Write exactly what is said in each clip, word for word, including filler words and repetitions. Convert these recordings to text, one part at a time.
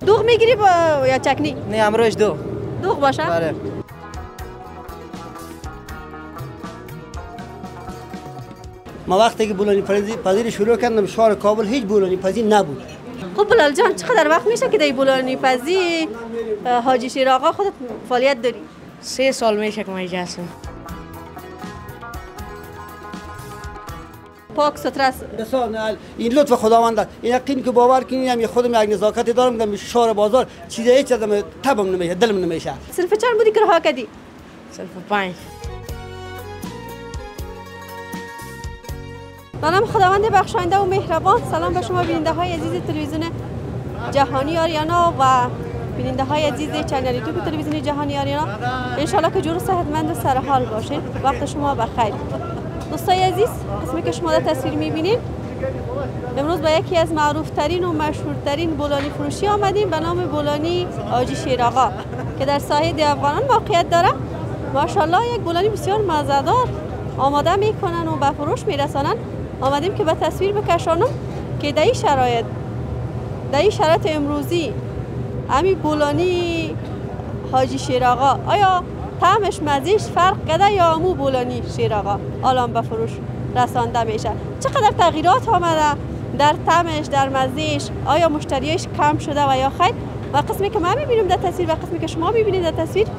دوغ میگیری با یا چکنی؟ نه امروز دو دوغ باشه؟ بله. ما وقتی که بولانی پذیر شروع کردم شهر کابل هیچ بولانی پذیر نبود. خب بلال جان چقدر وقت میشه که در بولانی پذیر حاجی شیر آقا خودت فعالیت داری؟ سه سال میشه که من اینجا هستم. پاک ستر است. این لطف خداوند است. این یقین که باور کنید هم خودم یک نزاکتی دارم میگم شهر بازار چیزی هیچ چیزم تبم نمیشه دلم نمیشه. صرف چند بودی که رها کردی؟ صرف پنج. به نام خداوند بخشاینده و مهربان. سلام به شما بیننده های عزیز تلویزیون جهانی آریانا و بیننده های عزیز چنل یوتیوب تلویزیون جهانی آریانا. ان شاءالله که جور و صحتمند و سرحال باشین. وقت شما بخیر. دوستای عزیز، قسمی که شما در تصویر میبینید امروز با یکی از معروف ترین و مشهورترین بولانی فروشی آمدیم به نام بولانی حاجی شیر آقا که در ساحه دی افغانان موقعیت داره. ماشاءالله یک بولانی بسیار مزه‌دار آماده میکنن و به فروش میرسانن. آمدیم که به تصویر بکشانم که در این شرایط در این شرایط امروزی امی بولانی حاجی شیر آقا آیا طعمش مزیش فرق کرده یا امو بولانی شیر آقا الان به فروش رسانده میشه؟ چقدر تغییرات آمده در طعمش در مزیش؟ آیا مشتریش کم شده و یا خیر؟ و قسمی که من میبینم در تصویر و قسمی که شما میبینید در تصویر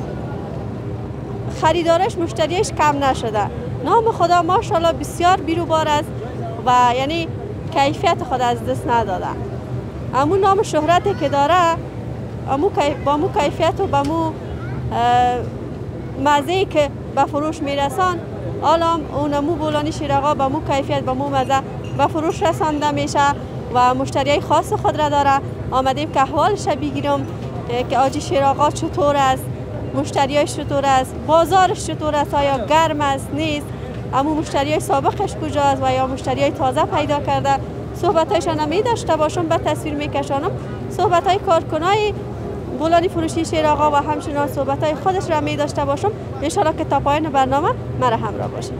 خریدارش مشتریش کم نشده. نام خدا ماشاءالله بسیار بیروبار است و یعنی کیفیت خود از دست نداده. امو نام شهرتی که داره امو با امو کیفیت و با امو مزه که به فروش میرسان الان اون امو بولانی شیر آقا با امو کیفیت با امو مزه به فروش رسانده میشه و مشتریای خاص خود را داره. آمدیم که احوالش بگیرم که حاجی شیر آقا چطور است، مشتریایش چطور است، بازارش چطور است، آیا گرم است نیست، امو مشتریای سابقش کجا است و یا مشتریای تازه پیدا کرده. صحبتایشان هم می داشته باشم به تصویر میکشانم. صحبتای کارکنای بولانی فروشی شیر آقا و همچنان صحبتای خودش را می داشته باشم. ان شاءالله که تا پایان برنامه مرا همراه باشید.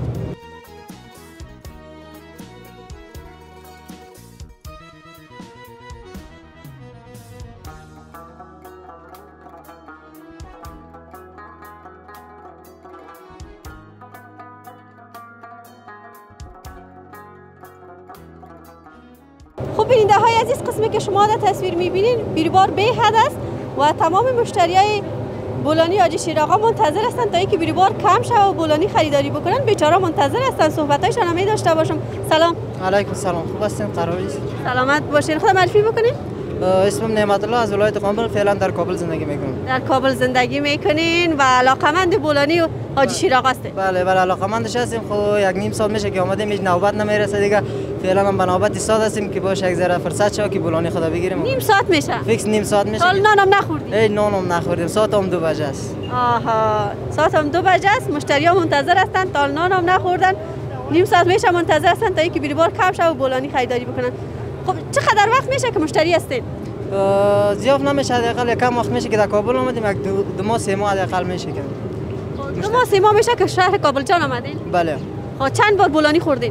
خب بیننده های عزیز، قسمی که شما در تصویر میبینین بیروبار به حد است و تمام مشتریای بولانی حاجی شیر آقا منتظر هستند تا اینکه بیروبار کم شود و بولانی خریداری بکنن. بیچاره منتظر هستند. صحبتایشان هم داشته باشم. سلام. علیکم سلام. خوب هستین؟ قراری است؟ سلامت باشین. خودم معرفی بکنین. اسمم نعمت الله از ولایت کابل، فعلا در کابل زندگی میکنم. در کابل زندگی میکنین و علاقمند بولانی و حاجی شیر آقا هستین؟ بله بله علاقمندش هستیم. خب یک نیم سال میشه که اومدیم، هیچ نوبت نمیرسه دیگه. فعلا هم به نوبت ایستاد هستیم که باشه یک ذره فرصت شه که بولانی خدا بگیریم. نیم ساعت میشه؟ فیکس نیم ساعت میشه. حال نانم نخوردیم؟ ای نانم نخوردیم. ساعت هم دو بجه است. آها ساعت هم دو بجه است. مشتری ها منتظر هستند تا نانم نخوردن. نیم ساعت میشه منتظر هستند تا اینکه بیروبار کم شه و بولانی خریداری بکنن. خب چقدر وقت میشه که مشتری هستین؟ زیاد نمیشه، حداقل کم وقت میشه که در کابل اومدیم. یک دو, دو ماه سه ماه حداقل میشه که دو ماه سه ماه میشه که شهر کابل جان آمدین؟ بله. خب چند بار بولانی خوردین؟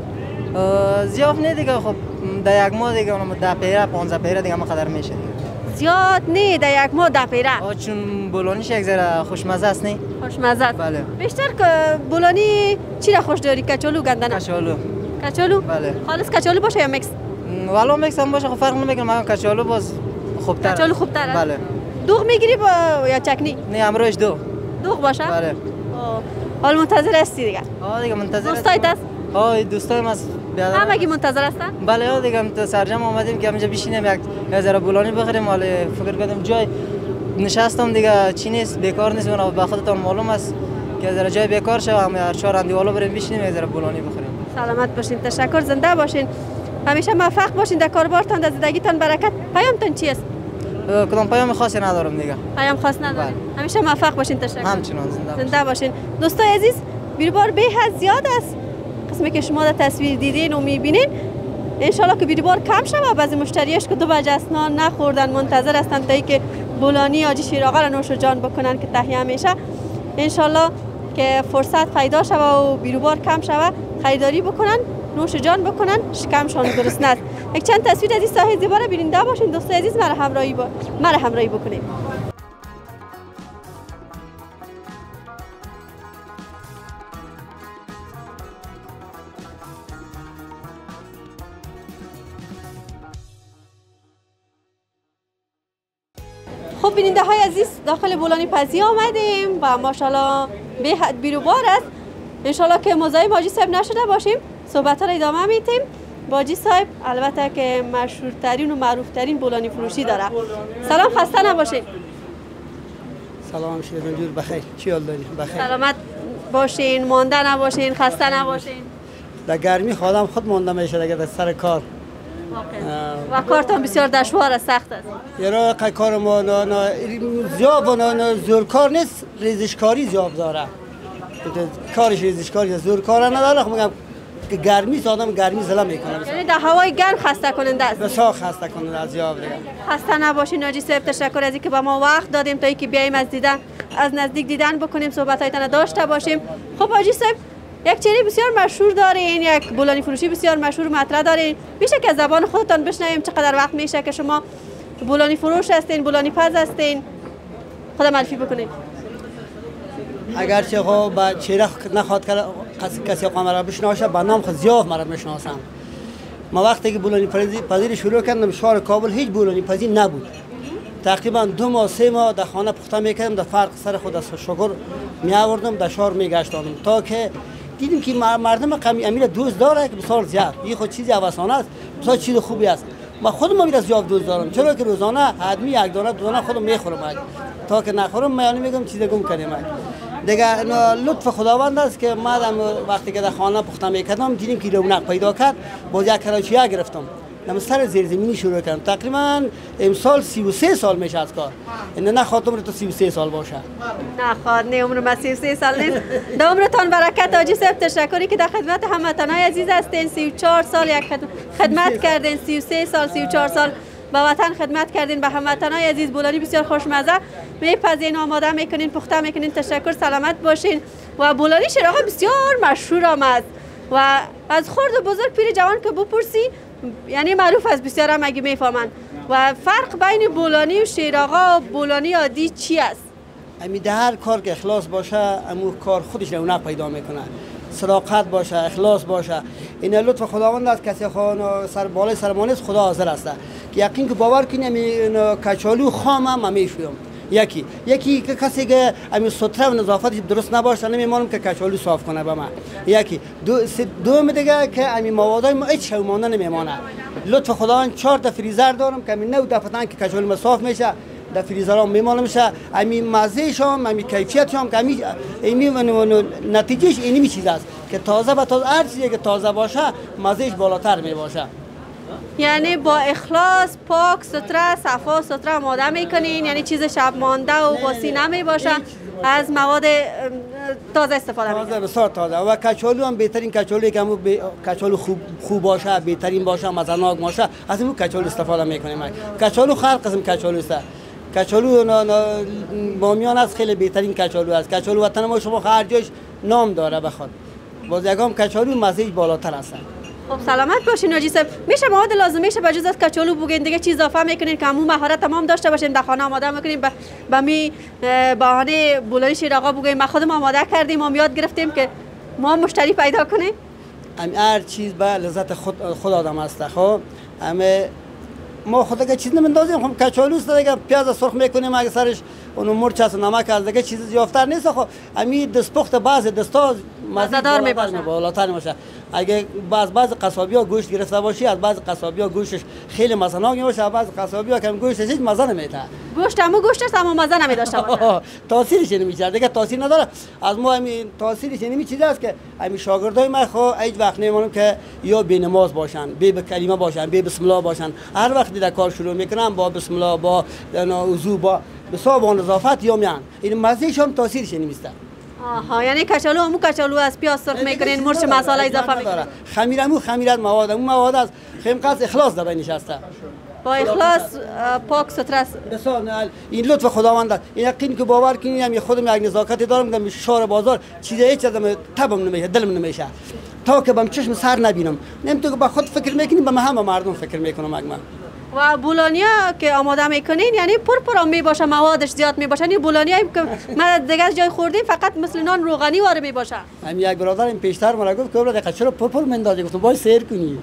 زیاد نه دیگه. خب در یک ماه دیگه اونم ده پیره پانزده پیره دیگه مقدار میشه دیگه. زیاد نه در یک ماه ده پیره. چون بولانیش یک ذره خوشمزه است نه؟ خوشمزه است. بله. بیشتر که بولانی چی را خوش داری؟ کچالو گندنه؟ کچالو. کچالو؟ بله. خالص کچالو باشه یا میکس؟ والا میکس هم باشه خب فرق نمیکنه. من کچالو باز خوبتره. کچالو خوبتره؟ بله. دوغ میگیری با یا چکنی؟ نه امروز دو دوغ باشه؟ بله. حال منتظر هستی دیگه؟ آه دیگه منتظر. دوستایت هست؟ آه دوستایم هست. همگی منتظر هستن؟ بله آه دیگه هم سرجم آمدیم که همینجا بشینیم یک ذره بولانی بخوریم. حالا فکر کردم جای نشستم دیگه چی نیست، بیکار نیست. اون به خودتون معلوم است که ذره جای بیکار شه هم هر چهار اندیوالا بریم بشینیم یک ذره بولانی بخوریم. سلامت باشین. تشکر. زنده باشین. همیشه موفق باشین در کاربارتان، در زندگیتان برکت. پیامتون چی است؟ کدام پیام خاصی ندارم دیگه. پیام خاص ندارم. همیشه موفق باشین. تشکر. همچنان زنده باشین. زنده باشین. دوستای عزیز، بیروبار به حد زیاد است. قسمی که شما در تصویر دیدین و میبینین ان شاءالله که بیروبار کم شه و بعضی مشتریاش که دو بجه اسنان نخوردن منتظر هستن تا اینکه بولانی حاجی شیر آقا را نوش جان بکنن که تهیه میشه. ان شاءالله که فرصت پیدا شوه و بیروبار کم شوه خریداری بکنن نوش جان بکنن، شکمشان درست نست. یک چند تصویر از این ساحل زیبا را بیننده باشین. دوستان عزیز مرا همراهی با مرا همراهی بکنید. خب بیننده های عزیز داخل بولانی پزی آمدیم و ماشاءالله به حد بیروبار است. انشالله که مزاحم حاجی صاحب نشده باشیم. صحبت ها را ادامه میتیم. حاجی صاحب البته که مشهورترین و معروفترین بولانی فروشی داره. سلام، خسته نباشین. سلام شیرین جور، بخیر. چی حال داری؟ بخیر. سلامت باشین، مانده نباشین، خسته نباشین. در گرمی خودم خود مانده میشه دیگه در سر کار. و کارتان بسیار دشوار است، سخت است. یرا کار ما نه نه زیاد و نه زور کار نیست، ریزشکاری زیاد داره. کارش ریزشکاری زور کار نداره. خب میگم که گرمی آدم گرمی زلا میکنه. یعنی در هوای گرم خسته کننده است. بسیار خسته کننده از زیاد دیگه. خسته نباشین حاجی صاحب، تشکر از اینکه با ما وقت دادیم تا اینکه بیایم از دیدن از نزدیک دیدن بکنیم، صحبتایتان داشته باشیم. خب حاجی صاحب یک چهره بسیار مشهور دارین، یک بولانی فروشی بسیار مشهور مطرح دارین. میشه که از زبان خودتان بشنویم چقدر وقت میشه که شما بولانی فروش هستین، بولانی پز هستین؟ خدا معرفی بکنید. اگرچه خب با چهره نخواد کرد کسی قوم را بشناسه، با نام خود زیاد مرا میشناسم. ما وقتی که بولانی پزی شروع کردم شهر کابل هیچ بولانی پزی نبود. تقریبا دو ماه سه ماه در خانه پخته میکردم، در فرق سر خود از شکر می آوردم، در شهر میگشتم تا که دیدیم که مردم قومی امیر دوست داره که بسیار زیاد. این خود چیزی اوسانه است، بسیار چیز خوبی است. ما خودم میرم زیاد دوست دارم، چرا که روزانه حتمی یک دانه دو دانه خودم میخورم. تا که نخورم میانی میگم چیز گم کردیم. دیگه لطف خداوند است که ما وقتی که در خانه پخته میکردم دیدیم که رونق پیدا کرد. باز یک کراچیه گرفتم، نم سر زیرزمینی شروع کردم. تقریبا امسال سی و سه سال میشه از کار. این نه خاطر تو سی و سه سال باشه. نه خواهد نه عمر ما سی و سه سال نیست. در عمرتان برکت حاجی صاحب، تشکری که در خدمت هموطنای عزیز هستین. سی و چهار سال یک خدمت کردین، سی و سه سال سی و چهار سال با وطن خدمت کردین. به هموطنای عزیز بولانی بسیار خوشمزه میپذین، آماده میکنین، پخته میکنین. تشکر، سلامت باشین. و بولانی شیراغ بسیار مشهور آمد و از خرد و بزرگ پیر جوان که بپرسی یعنی معروف است، بسیار هم اگه میفهمن. و فرق بین بولانی و شیراغا و بولانی عادی چی است؟ امی در هر کار که اخلاص باشه امو کار خودش رونق پیدا میکنه. صداقت باشه، اخلاص باشه. این لطف خداوند است. کسی خان سر بالای سرمانه خدا حاضر است که یقین که باور کنی امی کچالو خام هم میشویم. یکی یکی که کسی که امی ستره و نظافتش درست نباشه نمیمانم که کچالو صاف کنه به من. یکی دو دوم دیگه که امی موادای ما هیچ شومانه نمیمانه. لطف خداوند چهار تا فریزر دارم که امی نو دفتن که کچالو ما صاف میشه در فریزرام میمانه میشه. امی مزه شام، امی کیفیت شام که امی امی نتیجهش اینی چیز است که تازه به تازه هر چیزی که تازه باشه مزهش بالاتر می باشه. یعنی با اخلاص، پاک، ستره، صفا ستره آماده میکنین، یعنی چیز شب مانده و باسی نمی باشه، از مواد تازه استفاده میکنین. تازه، بسیار تازه. و کچالو هم بهترین کچالویی که همون کچالو خوب خوب باشه، بهترین باشه، مزه‌ناک باشه، از این کچالو استفاده میکنیم. کچالو هر قسم کچالو است. کچالو بامیان است، خیلی بهترین کچالو است. کچالو وطن ما شما هر جایش نام داره بخواد. باز یکم کچالو مزهش بالاتر است. خب سلامت باشین حاجی صاحب. میشه مواد لازمیش به جز از کچالو بگین دیگه چیز اضافه میکنین که همون مهارت تمام داشته باشین در خانه آماده میکنین به می بهانه بولانی شیراغا بگین ما خودمون آماده کردیم، ما یاد گرفتیم که ما مشتری پیدا کنیم. هر چیز به لذت خود خود آدم است. خب همه ما خود که چیز نمیندازیم. خب کچالو است دیگه، پیاز سرخ میکنیم اگه سرش اون مرچ است نمک از دیگه چیز زیافتر نیست. خب همین دستپخت بعض دستا مزه‌دار میباشه، بالاتر میشه. اگه بعض بعض قصابی‌ها گوشت گرفته باشی از بعض قصابی‌ها گوشتش خیلی مزه‌ناک میشه، از بعض قصابی‌ها که گوشتش هیچ مزه نمیده. گوشت همون گوشت است اما مزه نمیداشته باشه. تاثیرش نمیشه دیگه، تاثیر نداره. از ما همین تاثیرش نمی چیزی است که همین شاگردای ما خو هیچ وقت نمیمونم که یا بی نماز باشن، بی به کلمه باشن، بی بسم الله باشن. هر وقت در کار شروع میکنن با بسم الله، با وضو، با بسا با نظافت یا میان. این مزهش هم تاثیرش نمیسته. آها، یعنی کچالو همون کچالو از پیاز سرخ میکنین، مرچ مصالحه اضافه میکنین. خمیرمو خمیرات مواد، اون مواد از خیمقاس اخلاص در بینش هست. با اخلاص پاک ستره. بسیار این لطف خداوند است. این یقین که باور کنیم خودم یک نزاکتی دارم، در شهر بازار چیزی هیچ ازم تبم نمیشه، دلم نمیشه. تا که بهم چشم سر نبینم. نمیتونم که با خود فکر میکنیم، به همه مردم فکر میکنم اگه و بولانیا که آماده میکنین یعنی پر پر می باشه، موادش زیاد می باشه. این بولانیا که ما دیگه جای خوردیم فقط مثل نان روغنی واره می باشه. همین یک برادر این پیشتر مرا گفت که برادر چرا پر پر مندازی؟ گفتم باید سیر کنی.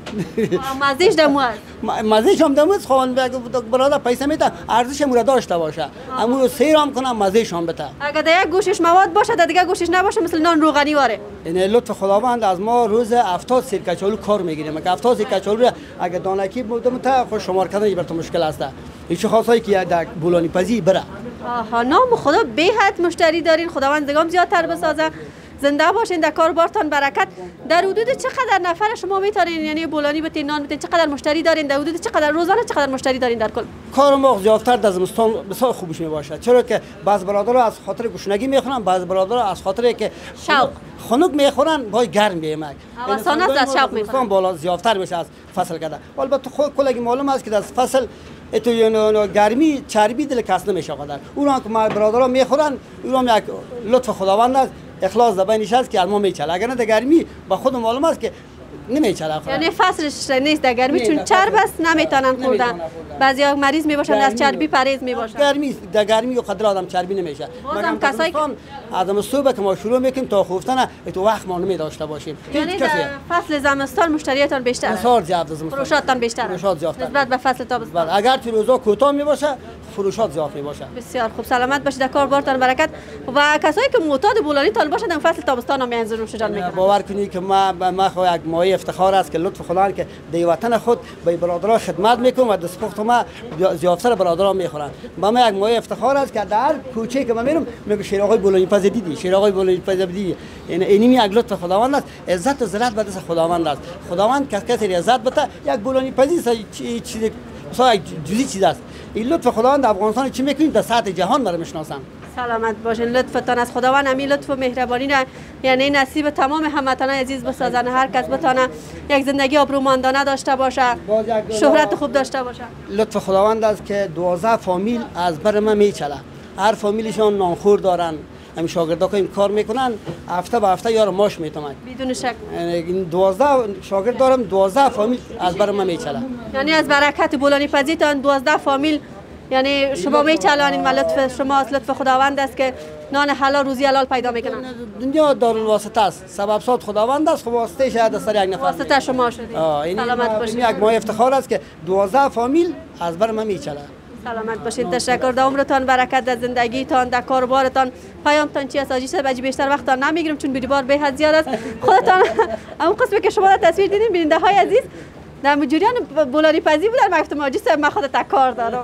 مزهش دموز مزهش هم دموز خوان برادر پیسه میده ارزش مورا داشته باشه. اما سیر هم کنم مزهش هم بده. اگه در یک گوشش مواد باشه در دیگه گوشش نباشه مثل نان روغنی واره. این لطف خداوند از ما روز هفتاد سیر کچالو کار میگیریم. اگه هفتاد سیر کچالو اگه دانکی بودم تا خوش شمار کردن برات مشکل است. هیچ خاصایی که در بولانی پزی بره. آها نام خدا به حد مشتری دارین، خداوند دیگه زیادتر بسازه. زنده باشین، در کاربارتان برکت. در حدود چقدر نفر شما میتونین یعنی بولانی بتین نان بتین؟ چقدر مشتری دارین در حدود چقدر روزانه چقدر مشتری دارین در کل؟ کار ما زیادتر در زمستان بسیار خوبش میباشه، چرا که بعض برادرها از خاطر گشنگی میخورن، بعض برادرها از خاطر که شوق خنک میخورن با گرم میمک. اوسان از شوق میخورن. بالا زیادتر میشه از فصل کرده. البته خود کلگی معلوم است که در فصل اتو یعنی گرمی چربی دل کس نمیشه قدر. اونا که ما برادرها میخورن، اونا یک لطف خداوند است. اخلاص زبانش است که ما میچله. اگر نه در گرمی با خود معلوم است که نمیچله. یعنی فصلش نیست در گرمی چون چرب است نمیتونن خوردن. بعضیا مریض میباشن از چربی پرهیز میباشن. گرمی در گرمی و قدر آدم چربی نمیشه. بازم کسایی آدم صبح که ما شروع میکنیم تا خفتن تو وقت ما نمی داشته باشیم. یعنی در فصل زمستان مشتریاتون بیشتره. بسیار زیاد زمستان. فروشاتون بیشتره. فروشات زیادتر. نسبت به فصل تابستان. اگر تو روزا کوتاه می باشه فروشات زیاد می باشه. بسیار خوب، سلامت باشید، در کاربارتان برکت. و کسایی که معتاد بولانی تان باشند در فصل تابستان هم انظور نوش جان میکنن. باور کنید که ما ما خو یک مایه افتخار است که لطف خدا که در وطن خود به برادران خدمت میکنم و دستپخت ما زیادتر برادران میخورن. با ما یک مایه افتخار است که در کوچه که من میرم میگم شیر آقای بولانی پز دیدی، شیر آقای بولانی پز دیدی. این اینمی یک لطف خداوند است. عزت و ذلت به دست خداوند است. خداوند کس کسی عزت بده یک بولانی پزی چیز مثلا جزئی چیز است. این لطف خداوند افغانستان چی میکنید در سطح جهان برای میشناسن. سلامت باشین، لطفتان از خداوند همین لطف و مهربانی را یعنی نصیب تمام هموطنان عزیز بسازن. هر کس بتونه یک زندگی آبرومندانه داشته باشه، شهرت خوب داشته باشه. لطف خداوند است که دوازده فامیل از بر ما میچله. هر فامیلشون نانخور دارن. همین شاگردا که این کار میکنن هفته به هفته یار ماش میتونن بدون شک. این دوازده شاگرد دارم، دوازده فامیل از بر ما میچله. یعنی از برکت بولانی پزیتان دوازده فامیل یعنی شما میچلانین و لطف شما از لطف خداوند است که نان حلال روزی حلال پیدا میکنن. دنیا دارالواسطه است، سبب سات خداوند است، خب واسطه شاید سر یک نفر واسطه شما شدید. سلامت باشید. یک ماه افتخار است که دوازده فامیل از بر ما میچله. سلامت باشید، تشکر. در عمرتان برکت، در زندگیتان، در کاربارتان. پیامتان چی است؟ آجی صاحب بیشتر وقتتان نمیگیرم چون بیدبار به حد زیاد است. خودتان اون قسمی که شما در تصویر دیدین بیننده های عزیز در مجریان بولانی پزی بودن. من گفتم آجی صاحب من خودت کار دارم.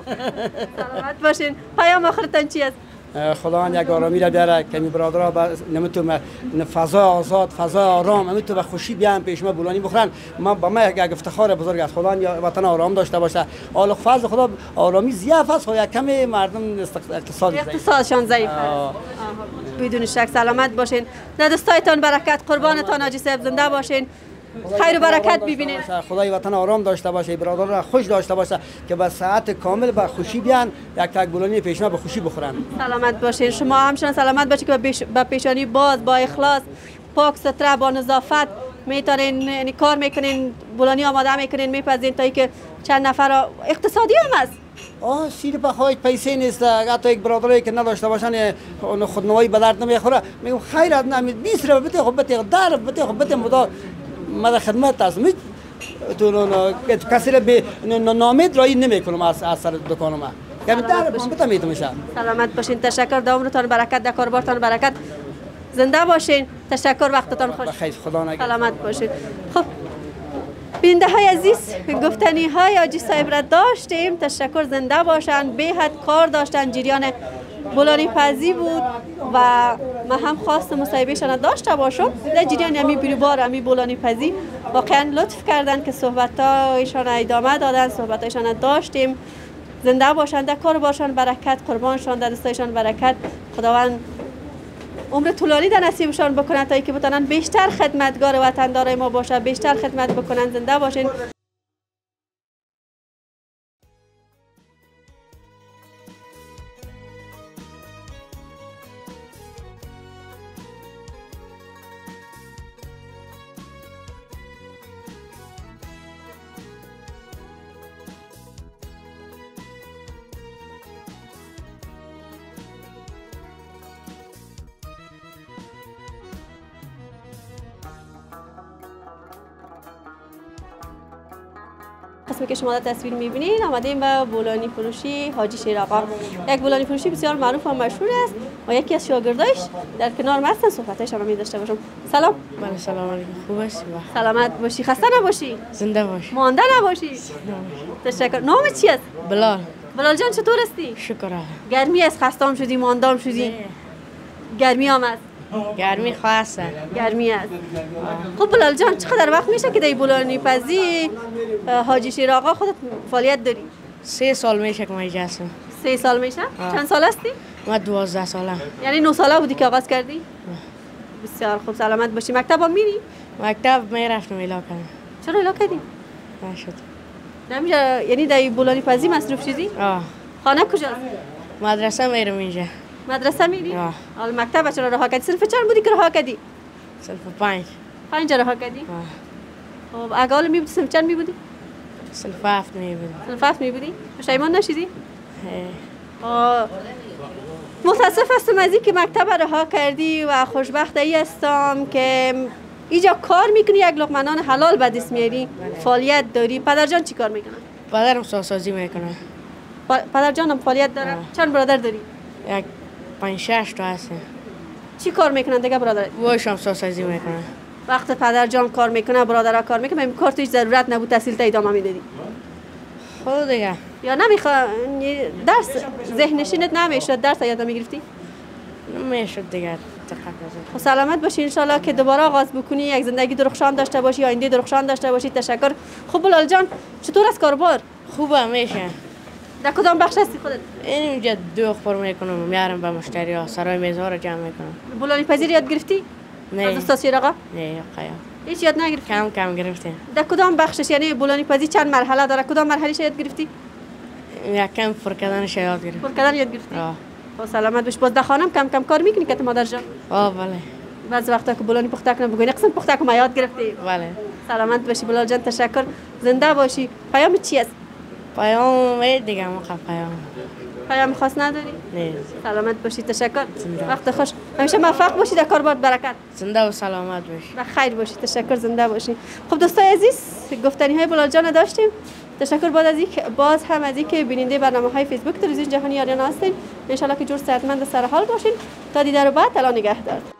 سلامت باشین. پیام آخرتان چی است؟ خداوند یک آرامی را بیاره که می برادرها با نمیتونه فضا آزاد، فضا آرام، نمیتونه خوشی بیان پیش ما بولانی بخورن. ما با ما یک افتخار بزرگ است. خداوند وطن آرام داشته باشه. حالا فضل خدا آرامی ضعیف است و یک کمی مردم اقتصادی اقتصادشان ضعیف است. بدون شک. سلامت باشین. در دستایتان برکت. قربانتان آجی صاحب. زنده باشین. خیر و برکت ببینید. خدای وطن آرام داشته باشه، برادر را خوش داشته باشه که با ساعت کامل با خوشی بیان یک تک بولانی پیشما به خوشی بخورن. سلامت باشین. شما همچنان سلامت باشید که با پیشانی باز، با اخلاص، پاک ستره، با نظافت میتونین یعنی کار میکنین، بولانی آماده میکنین، میپزین تا اینکه چند نفر اقتصادی هم است. آه سیر بخوای پیسه نیست. حتی یک برادری که نداشته باشن خودنوایی به درد نمیخوره. میگم خیر از نمید بیست رو بده خب بده در بده خب بده مدار ما خدمت است. می تو کسی را به نامید رایی نمیکنم از از سر دکان ما. که در بده میتونم. سلامت باشین. تشکر. در عمرتان برکت، در کاربارتان برکت. زنده باشین. تشکر. وقتتان خوش. بخیر. خدا نگهدار. سلامت باشین. خب بیننده های عزیز گفتنی های آجی صاحب را داشتیم. تشکر. زنده باشن. به حد کار داشتن. جریان بولانی پزی بود و من هم خواست مصاحبهشان داشته باشم. در جریان همی بیروبار همی بولانی پزی واقعا لطف کردن که صحبتایشان ادامه دادن. صحبتایشان داشتیم. زنده باشن. در کار باشن برکت. قربانشان در دستایشان برکت. خداوند عمر طولانی در نصیبشان بکنن تا اینکه بتونن بیشتر خدمتگار وطندار ما باشه، بیشتر خدمت بکنن. زنده باشین. قسمی که شما در تصویر می‌بینید آمدیم به بولانی فروشی حاجی شیر آقا. یک بولانی فروشی بسیار معروف و مشهور است و یکی از شاگردایش در کنار ما هستن، صحبتایش هم داشته باشم. سلام. بله سلام علیکم. خوب هستی؟ سلامت باشی، خسته نباشی، زنده باش. مانده نباشی. تشکر. نامت چی است؟ بلال. بلال جان چطور هستی؟ شکر الله. گرمی است، خسته‌ام شدی، مانده‌ام شدی. گرمی هم است. گرمی خاصه. گرمی است. خب بلال جان چقدر وقت میشه که در بولانی پزی حاجی شیر آقا خودت فعالیت داری؟ سه سال میشه که من اینجا هستم. سه سال میشه؟ چند سال هستی؟ من دوازده ساله. یعنی نه ساله بودی که آغاز کردی؟ بسیار خوب، سلامت باشی. مکتب هم میری؟ مکتب میرفتم الا کردم. چرا الا کردی؟ نشد. نمیشه، یعنی در بولانی پزی مصروف شدی؟ آه. خانه کجاست؟ مدرسه میرم اینجا. مدرسه میری؟ آه. حالا مکتب چرا رها کردی؟ صرف چند بودی که رها کردی؟ صرف پنج. پنج رها کردی؟ آه. خب اگه می بودی صرف چند می بودی؟ صرف هفت میبودم. صرف هفت می بودی؟ پشیمان نشدی؟ آه. متاسف هستم از اینکه مکتب رها کردی و خوشبخت ای هستم که اینجا کار میکنی، یک لقمه حلال به دست میاری، فعالیت داری. پدر جان چی کار میکنه؟ پدرم سازسازی میکنه. پدر جانم فعالیت داره؟ آه. چند برادر داری؟ یک پنج شش تا هستن. چی کار میکنن دیگه برادرت؟ وایشم سازسازی میکنه. وقت پدر جان کار میکنه، برادرها کار میکنه، این کار توش ضرورت نبود تحصیل تا ادامه میدادی؟ خود دیگه. یا نمیخوا درس ذهنشینت نمیشد درس یاد نمیگرفتی؟ نمیشد دیگه. خب سلامت باشی، انشالله که دوباره آغاز بکنی، یک زندگی درخشان داشته باشی، آینده درخشان داشته باشی. تشکر. خب بلال جان چطور است کاربار؟ خوبه میشه. در کدام بخش هستی خودت؟ این اینجا دو اخبار میکنم، میارم به مشتری ها، سرای میزها رو جمع میکنم. بولانی پذیر یاد گرفتی؟ نه. از استاد شیر آقا؟ نه قیا. هیچ یاد نگرفتی؟ کم کم گرفتیم. در کدام بخشش؟ یعنی بولانی پذیر چند مرحله داره؟ کدام مرحلهش یاد گرفتی؟ یکم پر کردنش یاد گرفت. پر کردن یاد گرفتی؟ آه. خب سلامت باش. باز در خانم کم کم کار میکنی که مادر جان؟ آه بله. بعضی وقتا که بولانی پخته کنه بگوینی قسم پخته کنم یاد گرفتی؟ بله. سلامت باشی بلال جان، تشکر. زنده باشی. پیام چی است؟ پیام می دیگه موقع پیام. پیام خاص نداری؟ نه. سلامت باشی، تشکر. زنده. وقت خوش. همیشه موفق باشی در کار، باد برکت. زنده و سلامت باشی. و خیر باشی. تشکر. زنده باشی. خب دوستای عزیز، گفتنی های بلال جان داشتیم. تشکر بعد از اینکه باز هم از اینکه بیننده برنامه های فیسبوک تلویزیون جهانی آریانا هستین. ان شاء الله که جور صحتمند سر حال باشین. تا دیدار بعد. الا نگهدار.